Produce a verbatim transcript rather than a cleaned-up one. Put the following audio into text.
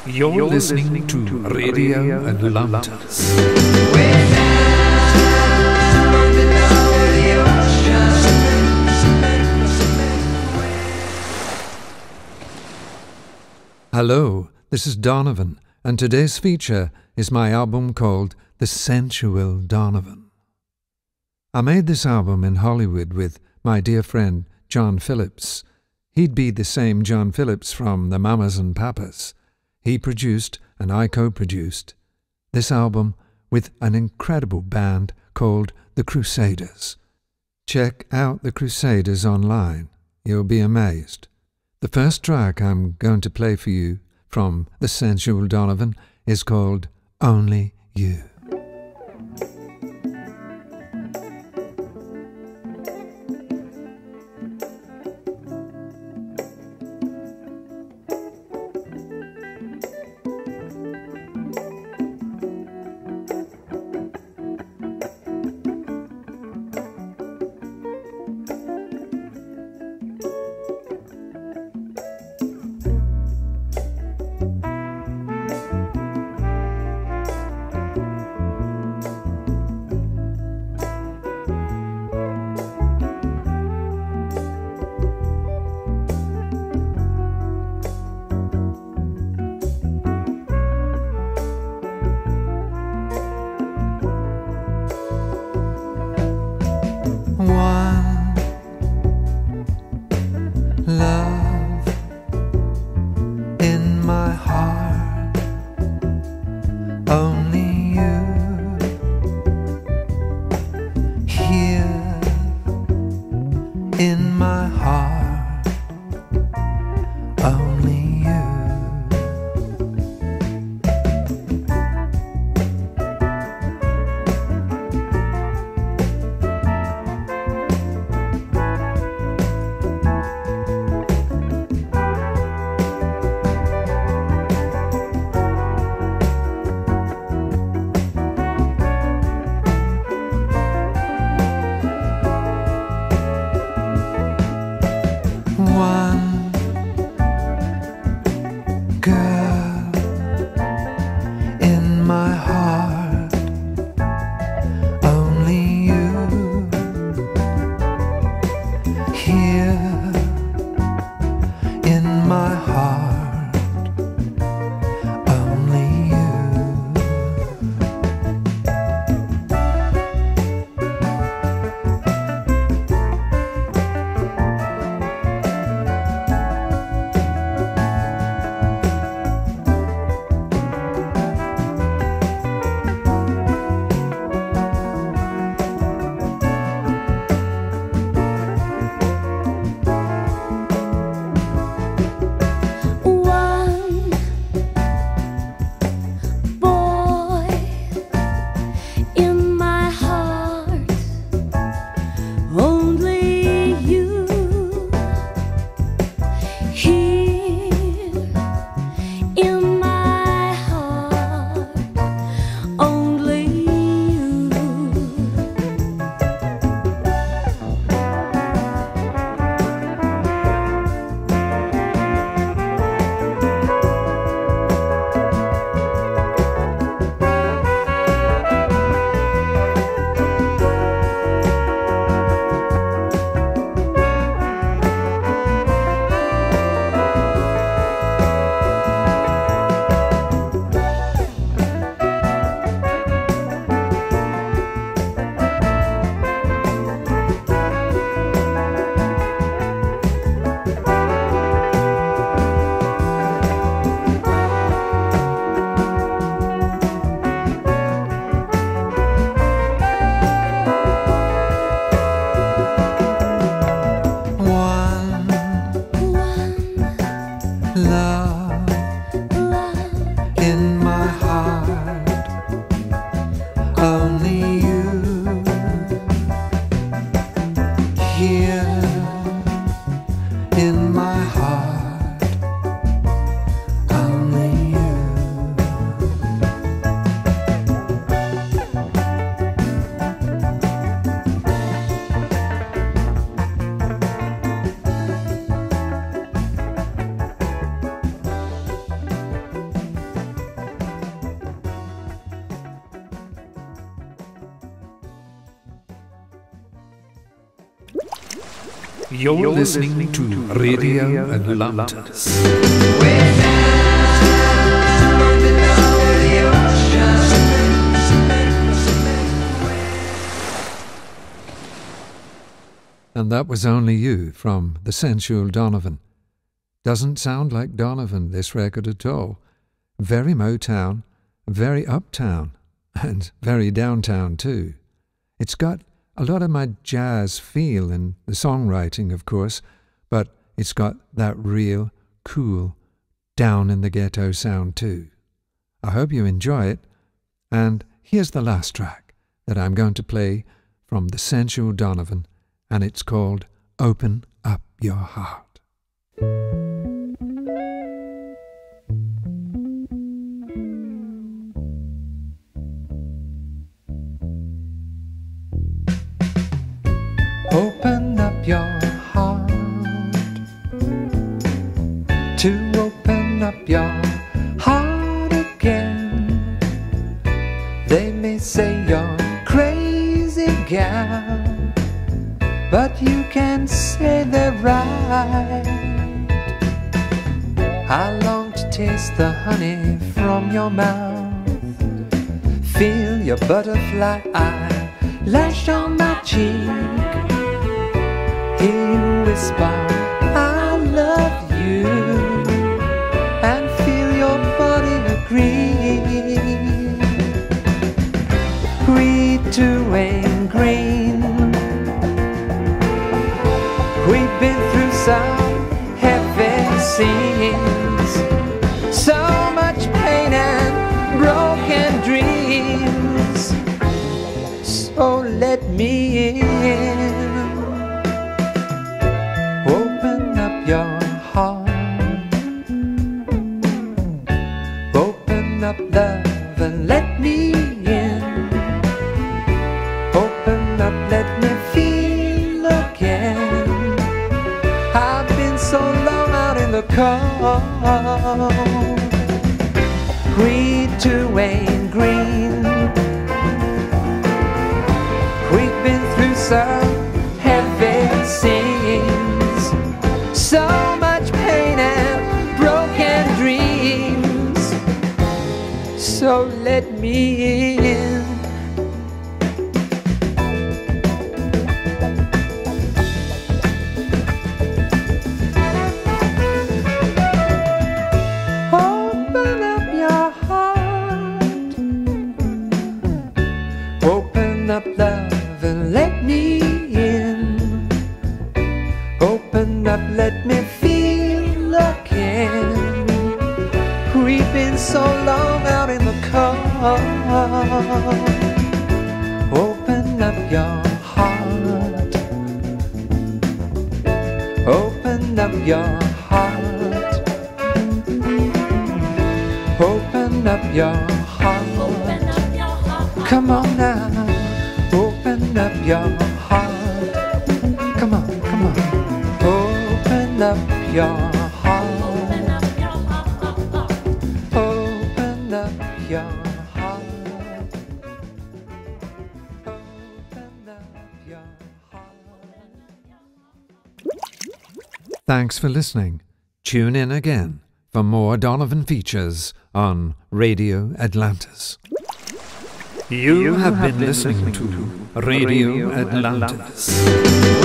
You're, You're listening, listening to, to Radio, Radio Atlantis. Hello, this is Donovan, and today's feature is my album called The Sensual Donovan. I made this album in Hollywood with my dear friend John Phillips. He'd be the same John Phillips from the Mamas and Papas. He produced and I co-produced this album with an incredible band called the Crusaders. Check out the Crusaders online. You'll be amazed. The first track I'm going to play for you from The Sensual Donovan is called Only You. You're, You're listening, listening to, to Radio, Radio Atlantis. And that was Only You from the Sensual Donovan. Doesn't sound like Donovan, this record at all. Very Motown, very uptown, and very downtown too. It's got a lot of my jazz feel in the songwriting, of course, but it's got that real, cool, down-in-the-ghetto sound too. I hope you enjoy it, and here's the last track that I'm going to play from the Sensual Donovan, and it's called Open Up Your Heart. Open up your heart, to open up your heart again. They may say you're crazy, gal, but you can say they're right. I long to taste the honey from your mouth, feel your butterfly eye lashed on my cheek, hear you whisper, I love you, and feel your body agree. Read to Wayne Green, we've been through some heavy scenes, so much pain and broken dreams. So let me in, open up your heart, open up love and let me in, open up, let me feel again. I've been so long out in the cold. Read to Wayne Green, we've been through some heavy scenes, so much pain and broken dreams. So let me in, open up your heart, open up love and let me in, open up, let me feel again. We've been so long out in the cold. Open up your heart, open up your heart, open up your heart. Come on now, open up your heart. Come on, come on, open up your heart. Open up your heart. Open up your heart. Thanks for listening. Tune in again for more Donovan features on Radio Atlantis. You, you have, have been, been listening, listening to Radio, Radio Atlantis. Atlantis.